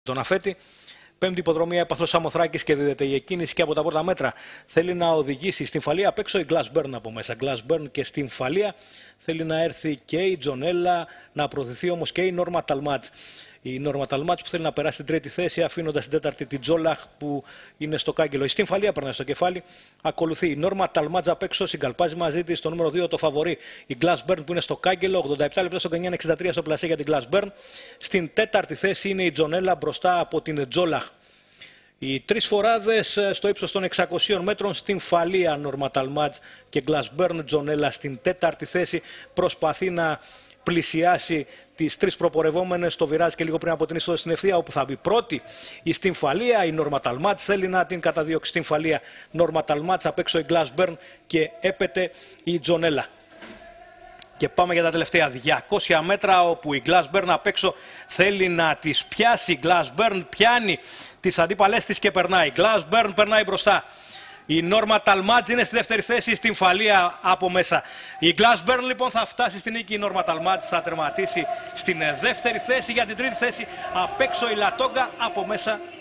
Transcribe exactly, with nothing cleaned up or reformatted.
τον αφέτη. Πέμπτη υποδρομία Έπαθλος Σαμοθράκης και δίδεται η εκκίνηση και από τα πρώτα μέτρα. Θέλει να οδηγήσει στην Φαλία απ' έξω η Glassburn από μέσα. Glassburn και στην Φαλία θέλει να έρθει και η Τζονέλα, να προωθηθεί όμως και η Νόρμα Ταλμάτζ. Η Νόρμα Ταλμάτζ που θέλει να περάσει στην τρίτη θέση, αφήνοντας την τέταρτη τη Τζόλαχ που είναι στο κάγκελο. Η στην Φαλία περνάει στο κεφάλι. Ακολουθεί η Νόρμα Ταλμάτζ απ' έξω, συγκαλπάζει μαζί τη το νούμερο δύο το φαβορί. Η Glassburn που είναι στο κάγκελο, ογδόντα επτά λεπτά στο εννιά εξήντα τρία στο πλασέ για την Glassburn. Στην τέταρτη θέση είναι η Τζονέλα μπροστά από την Τζόλαχ. Οι τρεις φοράδες στο ύψος των εξακοσίων μέτρων στην Φαλία, Νόρμα Ταλμάτζ και Glassburn. Τζονέλα στην τέταρτη θέση προσπαθεί να πλησιάσει τις τρεις προπορευόμενες στο βιράζ και λίγο πριν από την είσοδο στην ευθεία, όπου θα μπει πρώτη η στην Φαλία. Η Νόρμα Ταλμάτζ θέλει να την καταδιώξει στην Φαλία. Νόρμα Ταλμάτζ απ' έξω η Glassburn και έπεται η Τζονέλα. Και πάμε για τα τελευταία διακόσια μέτρα, όπου η Glassburn απ' έξω θέλει να τις πιάσει. Η Glassburn πιάνει τις αντίπαλές της και περνάει. Η Glassburn περνάει μπροστά. Η Νόρμα Ταλμάτζ είναι στη δεύτερη θέση, στην Φαλία από μέσα. Η Glassburn λοιπόν θα φτάσει στην νίκη. Η Νόρμα Ταλμάτζ θα τερματίσει στην δεύτερη θέση. Για την τρίτη θέση απ' έξω η Λατόγκα, από μέσα